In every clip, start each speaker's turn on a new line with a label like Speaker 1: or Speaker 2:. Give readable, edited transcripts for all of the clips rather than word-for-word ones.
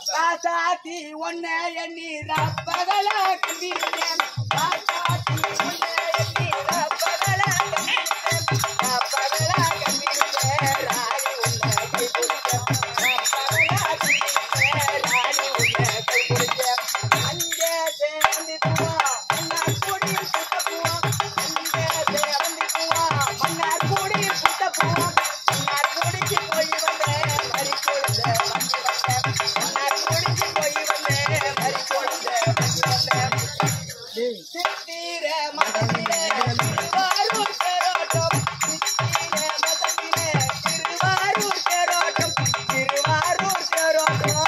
Speaker 1: ராசாத்தி ஒன்ன எண்ணி ரப்பகலா கண்டிருக்கேன் ராசாத்தி ஒன்ன எண்ணி ரப்பகலா கண்டிருக்கேன் ரப்பகலா கண்டிருக்கேன் ராணி உன்னை கை பிடிச்சேன் ரப்பகலா கண்டிருக்கேன் ராணி உன்னை கை பிடிச்சேன் அங்கே சேர்ந்து பூவா மன்னார் கூடி புத்த பூவா அங்கே சேர்ந்து பூவா மன்னார் கூடி புத்த பூவா மன்னார் கூடிக்கு போய் வந்தேன் மறி கொழுந்த வந்து வந்தேன் மன்னார் கூடிக்கு போய் வந்தேன் மறி கொழுந்த வந்து வந்தேன் சித்திர மதத்திலே திருவாரூர் தேரோட்டம் சித்திர மதத்திலே திருவாரூர் தேரோட்டம் திருவாரூர் தேரோட்டம்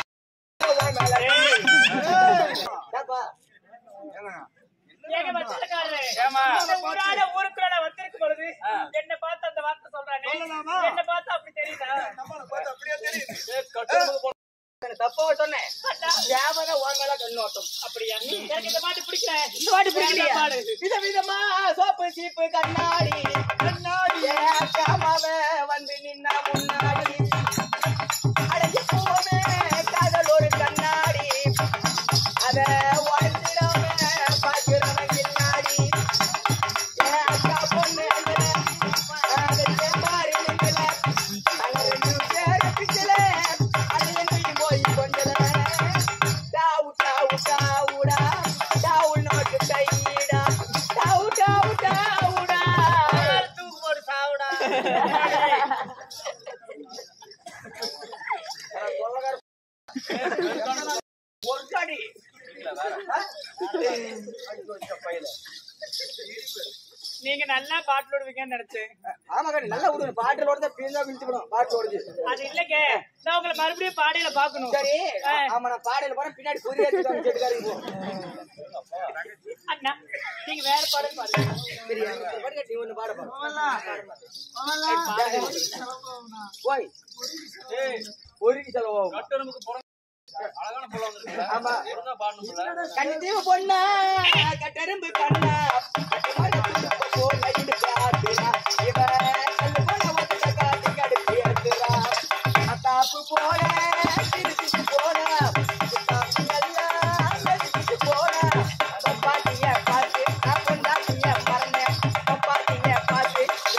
Speaker 2: ஏங்க மச்சலக்காரரே, இந்த ஊரான ஊருக்குள்ள வந்திருக்கும் பொழுது என்ன பார்த்து அந்த வார்த்தை சொல்றானே, என்ன பார்த்தா அப்படி தெரியுதா?
Speaker 1: தப்பா சொன்னேன் ஞாபகம் வாங்கல கண்ணோட்டம்
Speaker 2: அப்படியா? எனக்கு இந்த பாட்டு பிடிக்கல. இந்த பாட்டு பிடிக்கலையா? பாடு.
Speaker 1: விதவிதமா சோப்பு சீப்பு கண்ணாடி கண்ணாடி காமாவ வந்து நின்ன முன்னாடி அடங்கி போவே காதல் ஒரு கண்ணாடி அத வாழ்த்திடாம பாக்குறவன் கில்லாடி அக்கா பொண்ணு மாறி நிக்கல பிச்சல அடி போய் கொஞ்சல டாவு டாவு டாவுடா டாவு நோட்டு கைடா டாவு டாவு டாவுடா
Speaker 2: தூக்கு போடு சாவுடா.
Speaker 1: ஒரு காடி
Speaker 2: நீங்க நல்லா பாட்டு ஓடுவீங்கன்னு நினைச்சேன்.
Speaker 1: ஆமா காடி நல்லா விடுங்க பாட்டிலோட தான் பீந்தா பிடிச்சுக்கணும் பாட்டு ஓடுது
Speaker 2: அது இல்லைங்க, நான் உங்களை மறுபடியும் பாடையில பாக்கணும்.
Speaker 1: சரி ஆமா நான் பாடையில போறேன் பின்னாடி புரிய கேட்டுக்காரங்க
Speaker 2: அண்ணா நீங்க வேற பாடல் பாருங்க.
Speaker 1: நீ ஒண்ணு பாட போய் ஒரு செலவாகும் ஆமா கண்ணு பொண்ணா கட்டெரும்பு கண்ணா தாப்பு போல திருச்சி போல போல பாட்டிய பாத்து பொண்டாட்டிய மறந்தேன் பாட்டிய பாத்து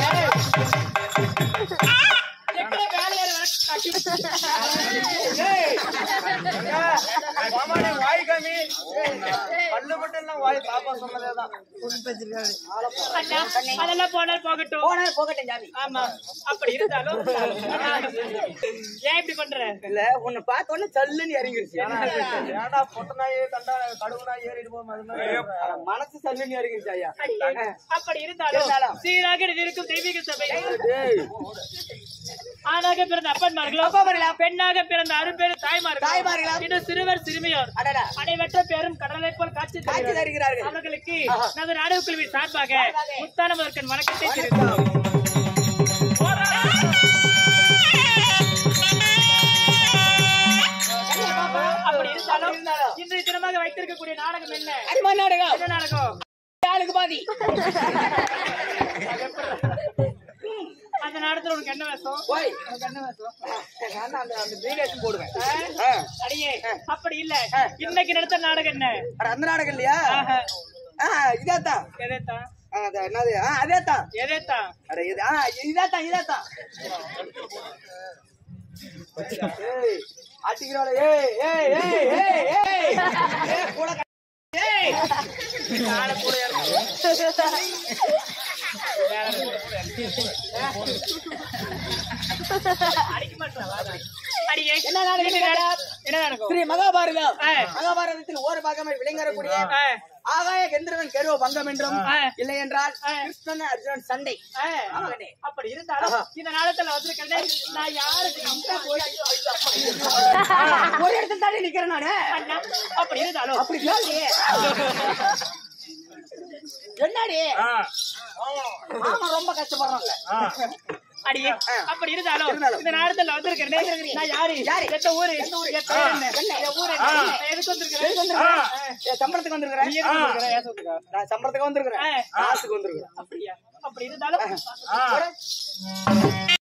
Speaker 2: அதெல்லாம் போனால் போகட்டும்.
Speaker 1: போகட்டும் ஜாமி
Speaker 2: ஆமா, அப்படி இருந்தாலும் ஏன் இப்படி பண்ற?
Speaker 1: இல்ல உன்னை பார்த்த உடனே சல்லுன்னு இறங்கிருச்சு மனசு சல்லுன்னு இறங்கிருச்சு ஐயா
Speaker 2: அப்படி இருந்தாலும் சீராக இருக்கும் தெய்வீக சபை ஆணாக பிறந்த அப்பன்மார்களோ பெண்ணாக பிறந்த அரும்பெரும் தாய்மார்கள் இன்னும் சிறுவர் சிறுமியோர் அடைவற்ற பெரும் கடலை போல் காட்சி தருகிறார்கள். அவர்களுக்கு நமது நாடக குழுவின் சார்பாக முத்தான முதற்கண் வணக்கத்தை தெரிவித்தோம். அப்படி இருந்தாலும் இன்றைய தினமாக வைத்திருக்கக்கூடிய நாடகம் என்ன?
Speaker 1: அடிமான நாடகம்
Speaker 2: என்ன நாடகம்?
Speaker 1: ஆளுக்கு பாதி
Speaker 2: அந்த நாடகத்துல உனக்கு என்ன வேஷம்?
Speaker 1: போய்
Speaker 2: என்ன வேஷம்?
Speaker 1: அந்த பீகேஷன் போடுவேன்
Speaker 2: அடியே அப்படி இல்ல, இன்னைக்கு நடத்த நாடகம் என்ன?
Speaker 1: அந்த நாடகம் இல்லையா இதாத்தான்
Speaker 2: எதைத்தான்?
Speaker 1: என்னது அதேதான்
Speaker 2: எதைத்தான்?
Speaker 1: அட இது இதாத்தான் இதாத்தான் அடிக்கிறோட ஏய் ஏய் ஏய் ஏய் ஏய் கூட ஏய் கால கூட
Speaker 2: அடிக்க மாட்டேன். அடியே என்ன நாடகம்? என்ன நாடகம்?
Speaker 1: ஸ்ரீ மகாபாரதம் மகாபாரதத்தில் ஒரு பாகமே விளங்கக்கூடிய ஆகாய கந்தர்வன் கருவ பங்கம் என்றும் இல்லை என்றால் கிருஷ்ணன் அர்ஜுனன் சண்டை.
Speaker 2: அப்படி இருந்தாலும் இந்த நாடகத்துல வந்திருக்கிறேன் நான் யாருக்கு
Speaker 1: ஒரு இடத்துல தாண்டி நிக்கிறேன் நானு.
Speaker 2: அப்படி இருந்தாலும்
Speaker 1: அப்படி சொல்லி என்னடி ஆமா ரொம்ப கஷ்டப்படுறாங்க.
Speaker 2: அடியே அப்படி இருந்தாலும் இந்த நேரத்துல வந்திருக்கிறேன் நான் யாரு எந்த ஊரு எதுக்கு வந்திருக்கிறேன்?
Speaker 1: சம்பளத்துக்கு வந்திருக்கிறேன். நான் சம்பளத்துக்கு வந்திருக்கிறேன். காசுக்கு வந்திருக்கிறேன்.
Speaker 2: அப்படியா? அப்படி இருந்தாலும்